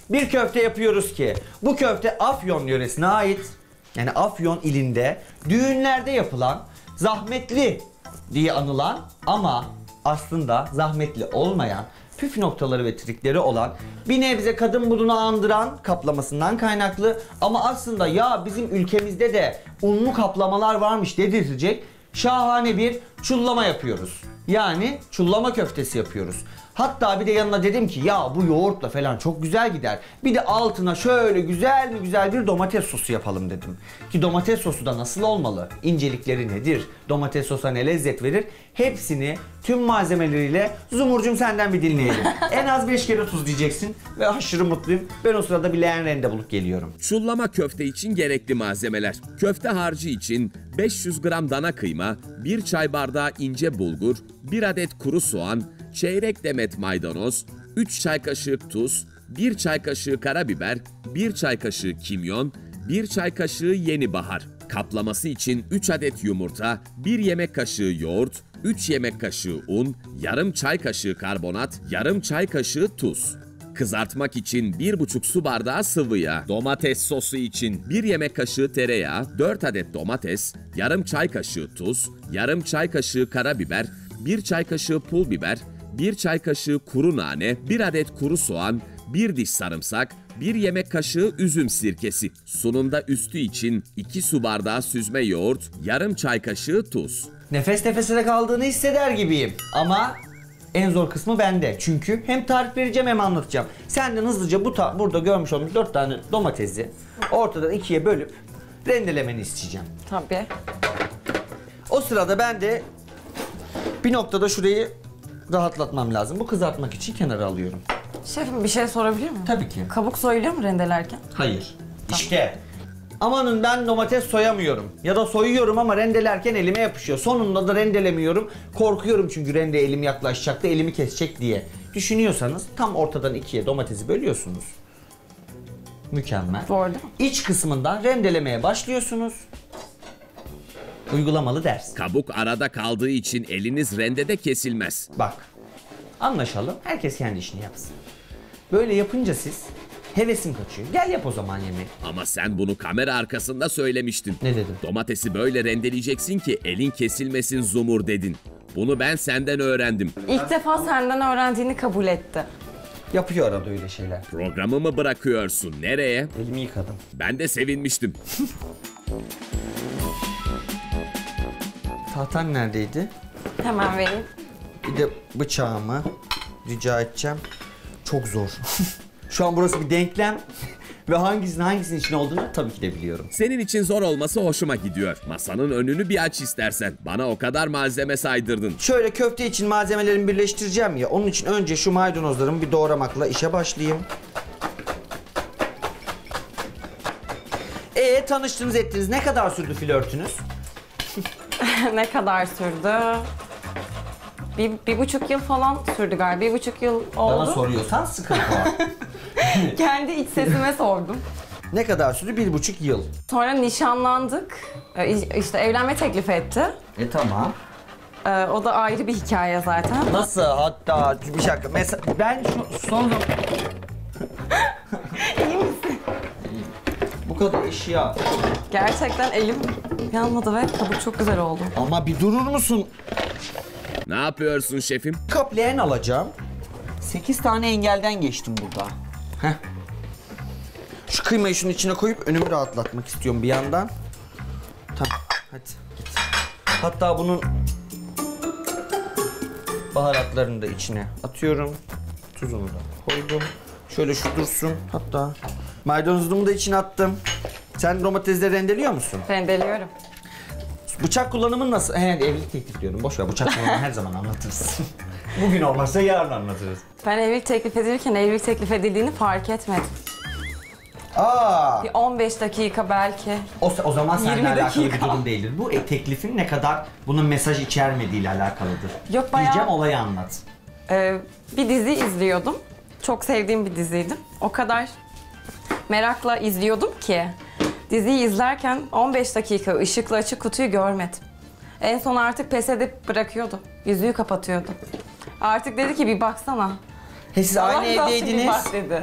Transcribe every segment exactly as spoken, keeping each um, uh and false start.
Bir köfte yapıyoruz ki bu köfte Afyon yöresine ait. Yani Afyon ilinde düğünlerde yapılan, zahmetli diye anılan ama aslında zahmetli olmayan, püf noktaları ve trikleri olan, bir nebze kadın budunu andıran kaplamasından kaynaklı ama aslında ya bizim ülkemizde de unlu kaplamalar varmış dedirtecek şahane bir çullama yapıyoruz. Yani çullama köftesi yapıyoruz. Hatta bir de yanına dedim ki ya bu yoğurtla falan çok güzel gider. Bir de altına şöyle güzel mi güzel bir domates sosu yapalım dedim. Ki domates sosu da nasıl olmalı? İncelikleri nedir? Domates sosa ne lezzet verir? Hepsini tüm malzemeleriyle Zumurcum senden bir dinleyelim. En az beş kere tuz diyeceksin ve aşırı mutluyum. Ben o sırada bir leğen rende bulup geliyorum. Çullama köfte için gerekli malzemeler. Köfte harcı için beş yüz gram dana kıyma, bir çay bardağı ince bulgur, bir adet kuru soğan, çeyrek demet maydanoz, üç çay kaşığı tuz, bir çay kaşığı karabiber, bir çay kaşığı kimyon, bir çay kaşığı yeni bahar. Kaplaması için üç adet yumurta, bir yemek kaşığı yoğurt, üç yemek kaşığı un, yarım çay kaşığı karbonat, yarım çay kaşığı tuz. Kızartmak için bir buçuk su bardağı sıvı yağ, domates sosu için bir yemek kaşığı tereyağı, dört adet domates, yarım çay kaşığı tuz, yarım çay kaşığı karabiber, bir çay kaşığı pul biber, bir çay kaşığı kuru nane, bir adet kuru soğan, bir diş sarımsak, bir yemek kaşığı üzüm sirkesi. Sunumda üstü için iki su bardağı süzme yoğurt, yarım çay kaşığı tuz. Nefes nefesine kaldığını hisseder gibiyim ama en zor kısmı bende. Çünkü hem tarif vereceğim hem anlatacağım. Senden hızlıca bu burada görmüş olduğunuz dört tane domatesi ortadan ikiye bölüp rendelemeni isteyeceğim. Tabii. O sırada ben de bir noktada şurayı rahatlatmam lazım. Bu kızartmak için kenara alıyorum. Şefim bir şey sorabilir miyim? Tabii ki. Kabuk soyuluyor mu rendelerken? Hayır. İşte. Amanın ben domates soyamıyorum. Ya da soyuyorum ama rendelerken elime yapışıyor. Sonunda da rendelemiyorum. Korkuyorum çünkü rende elim yaklaşacak da elimi kesecek diye. Düşünüyorsanız tam ortadan ikiye domatesi bölüyorsunuz. Mükemmel. Doğru değil mi? İç kısmından rendelemeye başlıyorsunuz. Uygulamalı ders. Kabuk arada kaldığı için eliniz rendede kesilmez. Bak. Anlaşalım. Herkes kendi işini yapsın. Böyle yapınca siz hevesim kaçıyor. Gel yap o zaman yemeği. Ama sen bunu kamera arkasında söylemiştin. Ne dedim? Domatesi böyle rendeleyeceksin ki elin kesilmesin Zumur dedin. Bunu ben senden öğrendim. İlk defa senden öğrendiğini kabul etti. Yapıyor arada öyle şeyler. Programı mı bırakıyorsun? Nereye? Elimi yıkadım. Ben de sevinmiştim. Tahtan neredeydi? Hemen vereyim. Bir de bıçağımı rica edeceğim. Çok zor. Şu an burası bir denklem. Ve hangisinin hangisinin için olduğunu tabii ki de biliyorum. Senin için zor olması hoşuma gidiyor. Masanın önünü bir aç istersen. Bana o kadar malzeme saydırdın. Şöyle köfte için malzemelerimi birleştireceğim ya. Onun için önce şu maydanozlarımı bir doğramakla işe başlayayım. Ee tanıştınız ettiniz. Ne kadar sürdü flörtünüz? Ne kadar sürdü? Bir, bir buçuk yıl falan sürdü galiba. Bir buçuk yıl oldu. Bana soruyorsan sıkıntı var. Kendi iç sesime sordum. Ne kadar sürdü? Bir buçuk yıl. Sonra nişanlandık. Ee, İşte evlenme teklif etti. E tamam. Ee, o da ayrı bir hikaye zaten. Nasıl? Hatta bir dakika. Mesela ben şu son zaman... İyi misin? Bu kadar eşya. Gerçekten elim yanmadı ve kabuk çok güzel oldu. Ama bir durur musun? Ne yapıyorsun şefim? Kapleyen alacağım. sekiz tane engelden geçtim burada. Heh. Şu kıymayı şunun içine koyup önümü rahatlatmak istiyorum bir yandan. Tamam. Hadi git. Hatta bunun baharatlarını da içine atıyorum. Tuzunu da koydum. Şöyle şu dursun. Hatta maydanozluğumu da içine attım. Sen domatesleri rendeliyor musun? Rendeliyorum. Bıçak kullanımın nasıl? He, evlilik teklif diyorum. Boş ver, bıçak kullanımını her zaman anlatırız. Bugün olmazsa yarın anlatırız. Ben evlilik teklif edilirken evlilik teklif edildiğini fark etmedim. Aa, Bir on beş dakika belki. o, o zaman seninle yirmi alakalı bir dakika. durum değildir. Bu e, teklifin ne kadar bunun mesaj içermediğiyle alakalıdır. Yok, bayağı- Diyeceğim, olayı anlat. Ee, bir dizi izliyordum. Çok sevdiğim bir diziydi. O kadar merakla izliyordum ki diziyi izlerken on beş dakika ışıklı açık kutuyu görmedim. En son artık pes edip bırakıyordu. Yüzüğü kapatıyordu. Artık dedi ki bir baksana. He, siz aynı Allah razı olsun, bir evdeydiniz. bak dedi.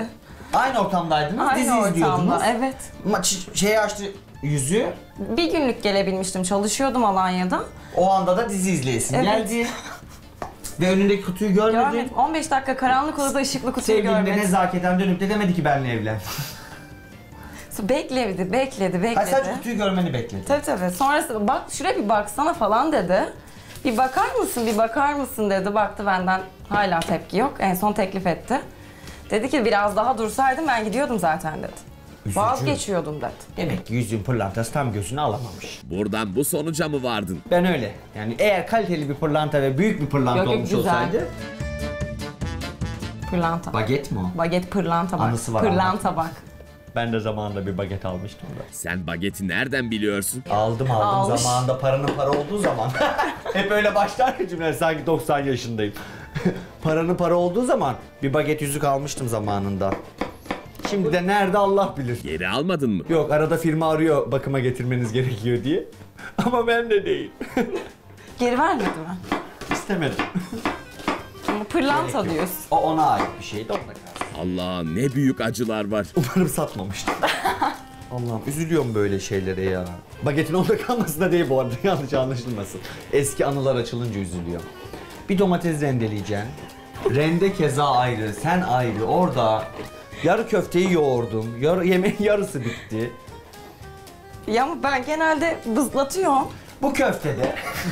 Aynı ortamdaydınız, dizi Aynı izliyordunuz. ortamda, evet. Maç şey açtı yüzü. Bir günlük gelebilmiştim, çalışıyordum Alanya'da. O anda da dizi izleyesin Evet. geldi. Ve önündeki kutuyu görmedi. Görmedim. on beş dakika karanlık odada ışıklı kutuyu Sevgilimle görmedim. nezaketen dönüp de demedi ki benimle evlen. Bekledi, bekledi, bekledi. Hayır, sadece kutuyu görmeni bekledi. Tabii tabii. Sonrası bak şuraya bir baksana falan dedi. Bir bakar mısın, bir bakar mısın dedi. Baktı, benden hala tepki yok. En son teklif etti. Dedi ki biraz daha dursaydım ben gidiyordum zaten dedi. Üzücü. Vazgeçiyordum dedi. Demek ki yüzüğün pırlantası tam gözünü alamamış. Buradan bu sonuca mı vardın? Ben öyle. Yani eğer kaliteli bir pırlanta ve büyük bir pırlanta Yok, yok, olmuş güzel. olsaydı... Pırlanta. Baget mi o? Baget pırlanta bak. Anısı var Pırlanta bak. Ben de zamanında bir baget almıştım da. Sen bageti nereden biliyorsun? Aldım aldım Almış. zamanında paranın para olduğu zaman. Hep öyle başlar ya cümleler, sanki doksan yaşındayım. Paranın para olduğu zaman bir baget yüzük almıştım zamanında. Şimdi de nerede Allah bilir. Geri almadın mı? Yok, arada firma arıyor bakıma getirmeniz gerekiyor diye. Ama ben de değil. Geri vermedi mi? İstemedim. Ama pırlanta diyorsun. O ona ait bir şeydi, onunla kalsın. Allah, ne büyük acılar var. Umarım satmamıştır. Allah'ım, üzülüyorum böyle şeylere ya. Bagetin onda kalması da değil bu arada, yanlış anlaşılmasın. Eski anılar açılınca üzülüyorum. Bir domates rendeleyeceksin. Rende keza ayrı, sen ayrı. Orada yarı köfteyi yoğurdum. Yarı, yemeğin yarısı bitti. Ya ama ben genelde bızlatıyorum. Bu köftede...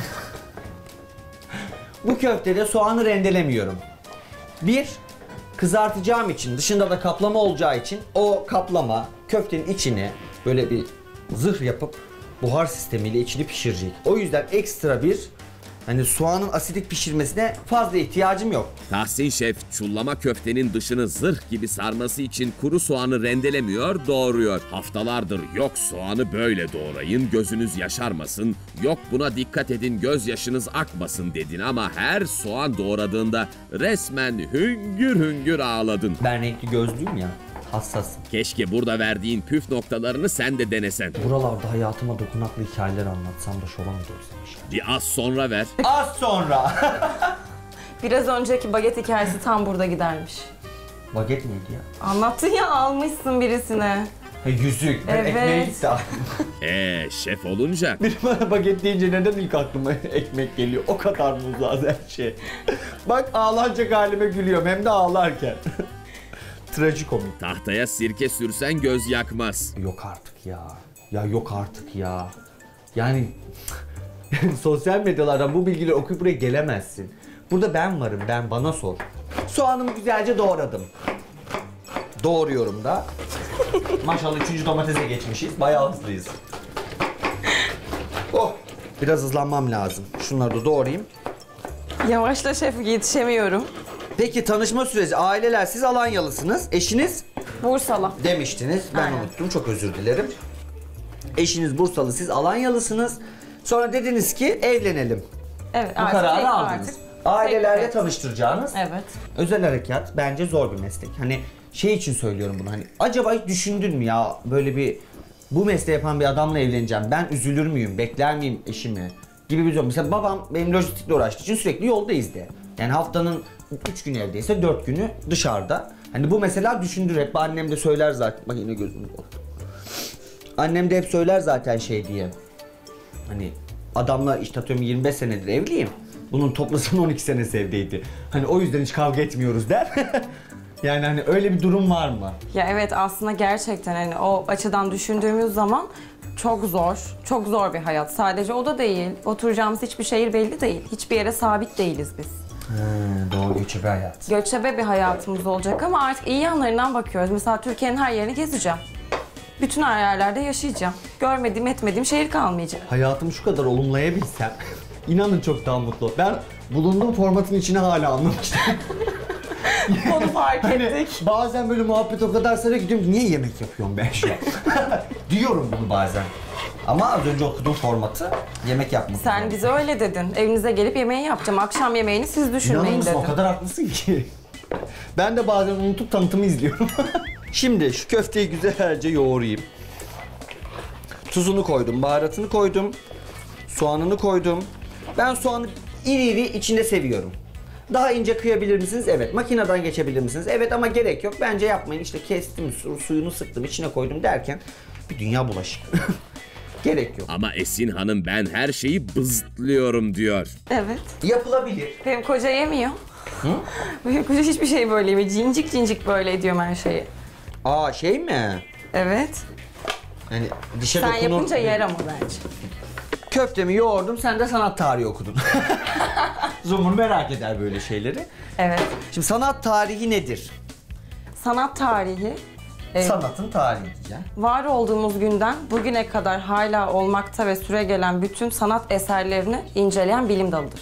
bu köftede soğanı rendelemiyorum. Bir, kızartacağım için, dışında da kaplama olacağı için o kaplama köftenin içine böyle bir zırh yapıp buhar sistemiyle içini pişirecek. O yüzden ekstra bir hani soğanın asidik pişirmesine fazla ihtiyacım yok. Tahsin Şef, çullama köftenin dışını zırh gibi sarması için kuru soğanı rendelemiyor, doğruyor. Haftalardır yok soğanı böyle doğrayın, gözünüz yaşarmasın, yok buna dikkat edin, gözyaşınız akmasın dedin ama her soğan doğradığında resmen hüngür hüngür ağladın. Ben renkli gözlüyüm ya, hassasım. Keşke burada verdiğin püf noktalarını sen de denesen. Buralarda hayatıma dokunaklı hikayeler anlatsam da şovan görsem işte. Bir az sonra ver. Az sonra. Biraz önceki baget hikayesi tam burada gidermiş. Baget neydi ya? Anlattın ya, almışsın birisine. Ha, yüzük. Ben Evet. ekmeğe gitti aklıma. Eee şef olunca Biri bana baget deyince neden ilk aklıma ekmek geliyor? O kadar mı uzak her şey? Bak, ağlanacak halime gülüyorum, hem de ağlarken. Trajikomik. tahtaya sirke sürsen göz yakmaz. Yok artık ya. Ya yok artık ya. Yani sosyal medyalardan bu bilgileri okuyup buraya gelemezsin. Burada ben varım, ben, bana sor. Soğanımı güzelce doğradım. Doğruyorum da. Maşallah üçüncü domatese geçmişiz. Bayağı hızlıyız. Oh! Biraz hızlanmam lazım. Şunları da doğrayayım. Yavaşla şef, yetişemiyorum. Peki, tanışma süreci. Aileler, siz Alanyalısınız. Eşiniz Bursalı. demiştiniz. Ben Aynen. unuttum. Çok özür dilerim. Eşiniz Bursalı, siz Alanyalısınız. Sonra dediniz ki evlenelim. Evet, Bu artık kararı tek- aldınız. artık Ailelerle tek- tanıştıracağınız. Evet. Özel harekat bence zor bir meslek. Hani şey için söylüyorum bunu, hani acaba hiç düşündün mü ya, böyle bir bu mesleği yapan bir adamla evleneceğim, ben üzülür müyüm, bekler miyim eşimi gibi bir durum. Mesela babam benim lojistikle uğraştığı için sürekli yoldayız de. Yani haftanın üç günü evdeyse dört günü dışarıda. Hani bu mesela düşündür, hep annem de söyler zaten. Bak yine gözüm oldu. Annem de hep söyler zaten şey diye. Hani adamla işte atıyorum yirmi beş senedir evliyim. Bunun toplasının on iki senesi evdeydi. Hani o yüzden hiç kavga etmiyoruz der. Yani hani öyle bir durum var mı? Ya evet, aslında gerçekten hani o açıdan düşündüğümüz zaman çok zor. Çok zor bir hayat. Sadece o da değil. Oturacağımız hiçbir şehir belli değil. Hiçbir yere sabit değiliz biz. He, doğru, göçebe hayat. Göçebe bir hayatımız olacak ama artık iyi yanlarından bakıyoruz. Mesela Türkiye'nin her yerini gezeceğim. Bütün her yerlerde yaşayacağım. Görmediğim etmediğim şehir kalmayacak. Hayatımı şu kadar olumlayabilsem inanın çok daha mutlu. Ben bulunduğum formatın içine hala anlamıştım. Onu fark Hani ettik. bazen böyle muhabbet o kadar sarıyor ki diyorum ki, niye yemek yapıyorum ben şu an? Diyorum bunu bazen. Ama az önce okuduğum formatı yemek yapmak. Sen bize öyle dedin. Evinize gelip yemeği yapacağım. Akşam yemeğini siz İnanır düşünmeyin mısın, dedin. o kadar haklısın ki. Ben de bazen unutup tanıtımı izliyorum. Şimdi şu köfteyi güzelce yoğurayım. Tuzunu koydum, baharatını koydum, soğanını koydum. Ben soğanı iri iri içinde seviyorum. Daha ince kıyabilir misiniz? Evet. Makineden geçebilir misiniz? Evet ama gerek yok. Bence yapmayın. İşte kestim, su- suyunu sıktım, içine koydum derken bir dünya bulaşık. Gerek yok. Ama Esin Hanım ben her şeyi bızıtlıyorum diyor. Evet. Yapılabilir. Benim koca yemiyor. Hı? Benim koca hiçbir şey böyle yemiyor. Cincik cincik böyle ediyorum her şeyi. Aa şey mi? Evet. Yani dişe Sen dokunur. yapınca yer ama bence. Köftemi yoğurdum, sen de sanat tarihi okudun. Zumur merak eder böyle şeyleri. Evet. Şimdi sanat tarihi nedir? Sanat tarihi e, Sanatın tarihi diyeceğim. var olduğumuz günden bugüne kadar hala olmakta ve süregelen bütün sanat eserlerini inceleyen bilim dalıdır.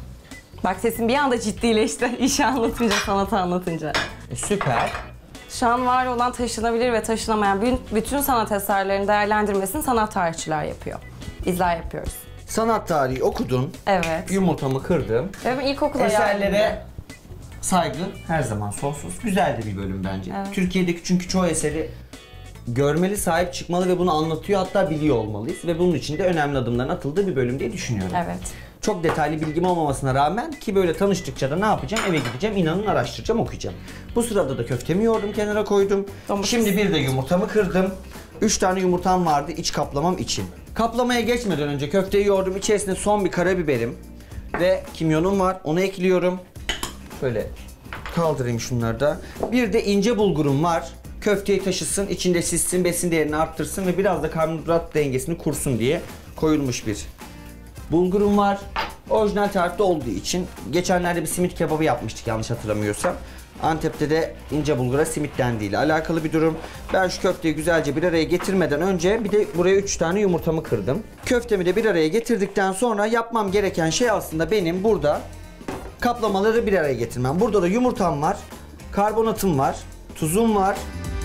Bak sesim bir anda ciddileşti işi anlatınca, sanatı anlatınca. E, süper. Şu an var olan taşınabilir ve taşınamayan bütün- bütün sanat eserlerinin değerlendirmesini sanat tarihçiler yapıyor. Bizler yapıyoruz. Sanat tarihi okudun, Evet. yumurtamı kırdım. Ve ben ilkokula Eserlere geldiğimde- saygı her zaman sonsuz. Güzel de bir bölüm bence. Evet. Türkiye'deki çünkü çoğu eseri görmeli, sahip çıkmalı ve bunu anlatıyor, hatta biliyor olmalıyız. Ve bunun için de önemli adımların atıldığı bir bölüm diye düşünüyorum. Evet. Çok detaylı bilgim olmamasına rağmen ki böyle tanıştıkça da ne yapacağım? Eve gideceğim, inanın araştıracağım, okuyacağım. Bu sırada da köftemi yoğurdum, kenara koydum. Domates. Şimdi bir de yumurtamı kırdım. Üç tane yumurtam vardı iç kaplamam için. Kaplamaya geçmeden önce köfteyi yoğurdum. İçerisine son bir karabiberim ve kimyonum var. Onu ekliyorum. Böyle kaldırayım şunları da. Bir de ince bulgurum var. Köfteyi taşısın, içinde şişsin, besin değerini arttırsın ve biraz da karbonhidrat dengesini kursun diye koyulmuş bir bulgurum var. Orijinal tarifte olduğu için geçenlerde bir simit kebabı yapmıştık yanlış hatırlamıyorsam. Antep'te de ince bulgura simit dendiği ile alakalı bir durum. Ben şu köfteyi güzelce bir araya getirmeden önce bir de buraya üç tane yumurtamı kırdım. Köftemi de bir araya getirdikten sonra yapmam gereken şey aslında benim burada kaplamaları bir araya getirmem. Burada da yumurtam var, karbonatım var, tuzum var.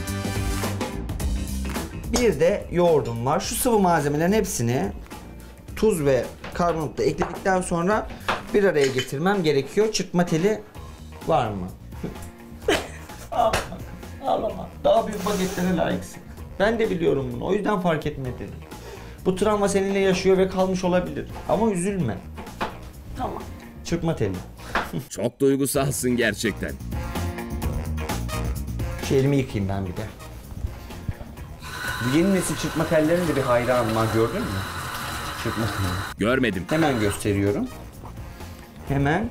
Bir de yoğurdum var. Şu sıvı malzemelerin hepsini tuz ve karbonatla ekledikten sonra bir araya getirmem gerekiyor. Çırpma teli var mı? Ağlama, ağlama. Daha büyük bagetlere layıksın. Ben de biliyorum bunu. O yüzden fark etmedi. Bu travma seninle yaşıyor ve kalmış olabilir. Ama üzülme. Tamam. Çırpma teli. Çok duygusalsın gerçekten. Şu elimi yıkayayım ben bir de. Bu yeni nesil çırpma tellerinin de bir hayranım var, gördün mü? Çırpma teli. Görmedim. Hemen gösteriyorum. Hemen.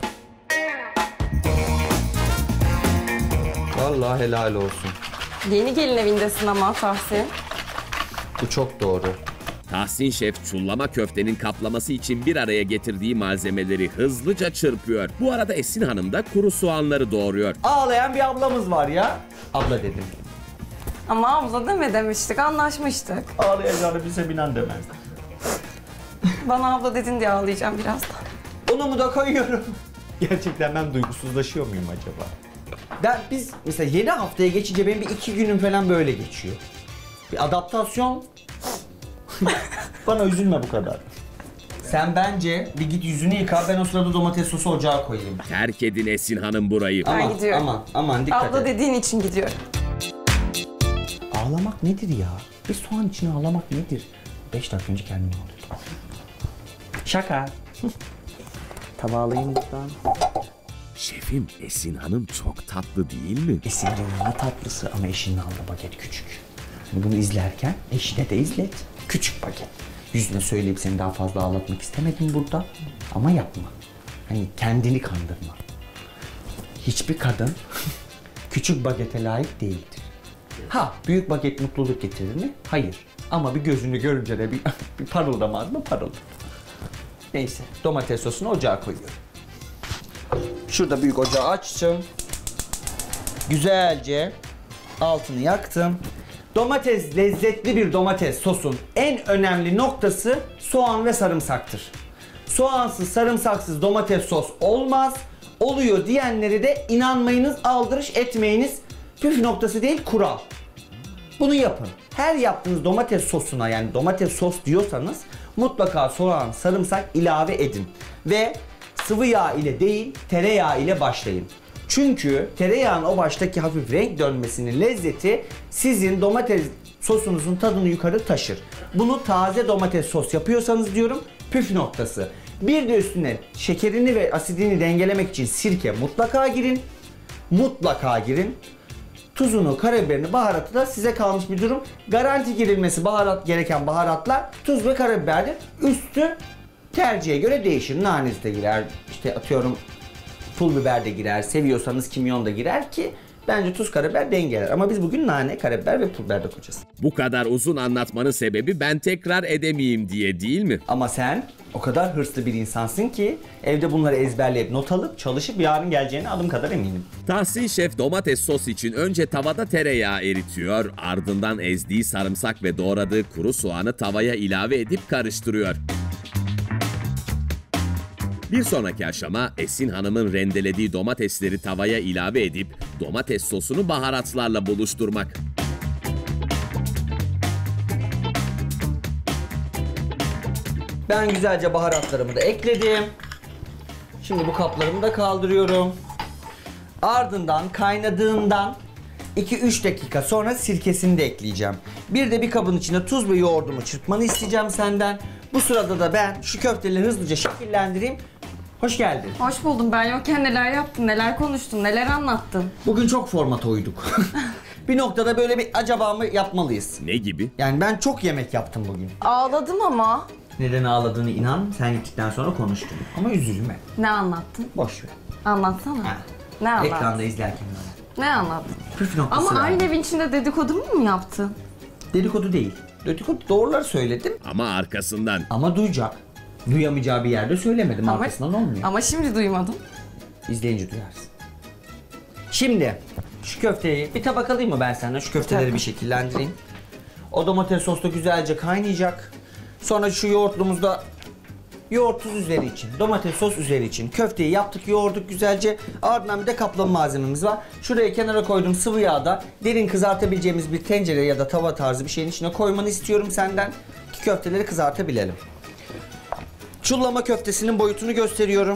Vallahi helal olsun. Yeni gelin evindesin ama Tahsin. Bu çok doğru. Tahsin Şef çullama köftenin kaplaması için bir araya getirdiği malzemeleri hızlıca çırpıyor. Bu arada Esin Hanım da kuru soğanları doğruyor. Ağlayan bir ablamız var ya. Abla dedim. Ama abla deme demiştik, anlaşmıştık. Ağlayacağını bilse binan demez. Bana abla dedin diye ağlayacağım birazdan. Unumu da koyuyorum. Gerçekten ben duygusuzlaşıyor muyum acaba? Ben biz mesela yeni haftaya geçince benim bir iki günüm falan böyle geçiyor. Bir adaptasyon. Bana üzülme bu kadar. Sen bence bir git yüzünü yıka, ben o sırada domates sosu ocağa koyayım. Terk edin Esin Hanım burayı. Ben Aman, gidiyorum. aman, aman dikkat Abla et. dediğin için gidiyorum. Ağlamak nedir ya? Bir soğan içine ağlamak nedir? Beş dakika önce kendimi ağlıyordum. Şaka. Tabağı alayım buradan. Şefim Esin Hanım çok tatlı değil mi? Esin'in ne tatlısı ama eşinin aldığı baget küçük. Şimdi bunu izlerken eşine de izlet. Küçük baget. Yüzüne söyleyip seni daha fazla ağlatmak istemedim burada. Ama yapma. Hani kendini kandırma. Hiçbir kadın küçük bagete layık değildir. Ha, büyük baget mutluluk getirir mi? Hayır. Ama bir gözünü görünce de bir, bir parıldamaz mı? Parıldır. Neyse, domates sosunu ocağa koyuyorum. Şurada büyük ocağı açtım. Güzelce altını yaktım. Domates, lezzetli bir domates sosun en önemli noktası soğan ve sarımsaktır. Soğansız, sarımsaksız domates sos olmaz. Oluyor diyenleri de inanmayınız, aldırış etmeyiniz. Püf noktası değil, kural. Bunu yapın. Her yaptığınız domates sosuna, yani domates sos diyorsanız mutlaka soğan, sarımsak ilave edin. Ve sıvı yağ ile değil, tereyağı ile başlayın. Çünkü tereyağın o baştaki hafif renk dönmesinin lezzeti sizin domates sosunuzun tadını yukarı taşır. Bunu taze domates sos yapıyorsanız diyorum, püf noktası. Bir de üstüne şekerini ve asidini dengelemek için sirke mutlaka girin. Mutlaka girin. Tuzunu, karabiberini, baharatı da size kalmış bir durum. Garanti girilmesi baharat gereken baharatlar tuz ve karabiberdir. Üstü tercihe göre değişir. Nanesi de girer, işte atıyorum pul biber de girer, seviyorsanız kimyon da girer ki bence tuz, karabiber dengeler. Ama biz bugün nane, karabiber ve pul biber de koyacağız. Bu kadar uzun anlatmanın sebebi ben tekrar edemeyeyim diye değil mi? Ama sen o kadar hırslı bir insansın ki evde bunları ezberleyip not alıp çalışıp yarın geleceğine adım kadar eminim. Tahsin Şef domates sos için önce tavada tereyağı eritiyor, ardından ezdiği sarımsak ve doğradığı kuru soğanı tavaya ilave edip karıştırıyor. Bir sonraki aşama Esin Hanım'ın rendelediği domatesleri tavaya ilave edip domates sosunu baharatlarla buluşturmak. Ben güzelce baharatlarımı da ekledim. Şimdi bu kaplarımı da kaldırıyorum. Ardından kaynadığından iki üç dakika sonra sirkesini de ekleyeceğim. Bir de bir kabın içine tuz ve yoğurdumu çırpmanı isteyeceğim senden. Bu sırada da ben şu köfteleri hızlıca şekillendireyim. Hoş geldin. Hoş buldum. Ben yokken neler yaptın, neler konuştun, neler anlattın? Bugün çok formata uyduk. Bir noktada böyle bir acaba mı yapmalıyız? Ne gibi? Yani ben çok yemek yaptım bugün. Ağladım ama. Neden ağladığını inan sen gittikten sonra konuştum. Ama üzülme. Ne anlattın? Boş ver. Anlatsana. Ha. Ne anlattın? Ekranda izlerken böyle. Ne anlattın? Püf noktası Ama var. aynı evin içinde dedikodumu mu yaptın? Dedikodu değil. Dedikodu doğruları söyledim Ama arkasından. ama duyacak. Duyamayacağı bir yerde söylemedim. Ama- Arkasından olmuyor. Ama şimdi duymadım. İzleyince duyarsın. Şimdi şu köfteyi bir tabak alayım mı ben senden? Şu köfteleri Tabii. bir şekillendireyim. O domates sos da güzelce kaynayacak. Sonra şu yoğurtlumuzda yoğurt tuz üzeri için, domates sos üzeri için köfteyi yaptık, yoğurduk güzelce. Ardından bir de kaplama malzememiz var. Şuraya kenara koyduğum sıvı yağda derin kızartabileceğimiz bir tencere ya da tava tarzı bir şeyin içine koymanı istiyorum senden ki köfteleri kızartabilelim. Çullama köftesinin boyutunu gösteriyorum.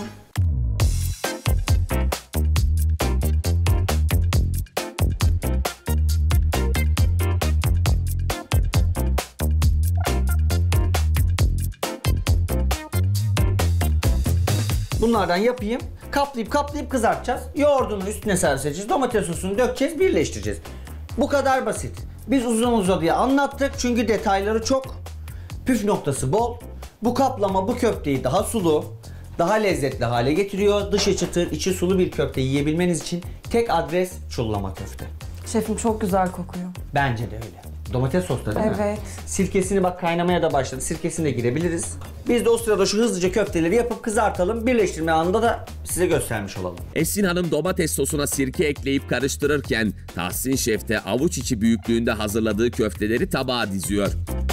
Bunlardan yapayım. Kaplayıp kaplayıp kızartacağız. Yoğurdunu üstüne servis edeceğiz. Domates sosunu dökeceğiz, birleştireceğiz. Bu kadar basit. Biz uzun uzadıya anlattık çünkü detayları çok. Püf noktası bol. Bu kaplama bu köfteyi daha sulu, daha lezzetli hale getiriyor. Dışı çıtır, içi sulu bir köfte yiyebilmeniz için tek adres çullama köfte. Şefim çok güzel kokuyor. Bence de öyle. Domates sosla değil mi? Evet. Sirkesini bak kaynamaya da başladı. Sirkesini de girebiliriz. Biz de o sırada şu hızlıca köfteleri yapıp kızartalım. Birleştirme anında da size göstermiş olalım. Esin Hanım domates sosuna sirke ekleyip karıştırırken Tahsin Şef de avuç içi büyüklüğünde hazırladığı köfteleri tabağa diziyor.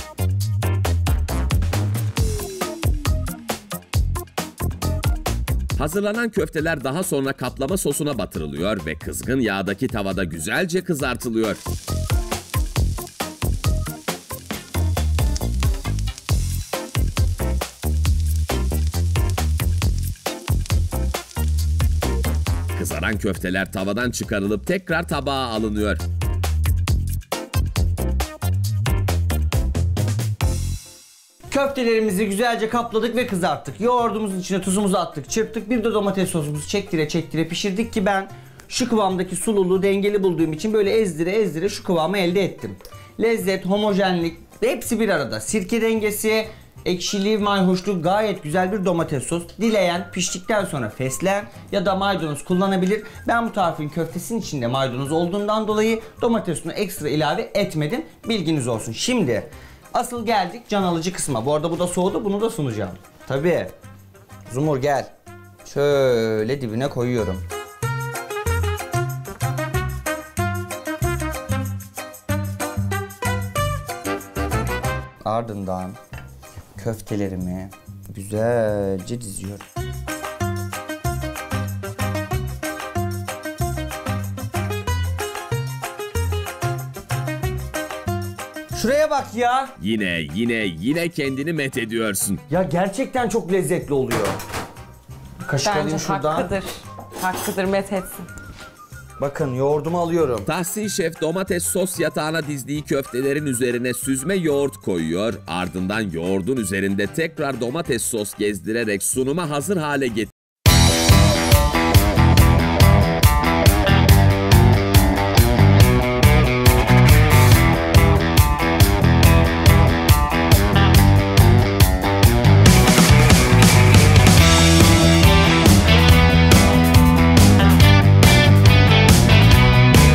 Hazırlanan köfteler daha sonra kaplama sosuna batırılıyor ve kızgın yağdaki tavada güzelce kızartılıyor. Kızaran köfteler tavadan çıkarılıp tekrar tabağa alınıyor. Köftelerimizi güzelce kapladık ve kızarttık. Yoğurdumuzun içine tuzumuzu attık, çırptık. Bir de domates sosumuzu çektire çektire pişirdik ki ben şu kıvamdaki sululuğu dengeli bulduğum için böyle ezdire ezdire şu kıvamı elde ettim. Lezzet, homojenlik hepsi bir arada. Sirke dengesi, ekşiliği, mayhoşluğu gayet güzel bir domates sos. Dileyen piştikten sonra fesleğen ya da maydanoz kullanabilir. Ben bu tarifin köftesinin içinde maydanoz olduğundan dolayı domates sosunu ekstra ilave etmedim. Bilginiz olsun. Şimdi asıl geldik can alıcı kısma. Bu arada bu da soğudu, bunu da sunacağım. Tabii. Zumur gel. Şöyle dibine koyuyorum. Ardından köftelerimi güzelce diziyorum. Şuraya bak ya. Yine yine yine kendini met ediyorsun. Ya gerçekten çok lezzetli oluyor. Bir kaşık Bence alayım şuradan. hakkıdır. Hakkıdır, met etsin. Bakın yoğurdumu alıyorum. Tahsin Şef domates sos yatağına dizdiği köftelerin üzerine süzme yoğurt koyuyor. Ardından yoğurdun üzerinde tekrar domates sos gezdirerek sunuma hazır hale getiriyor.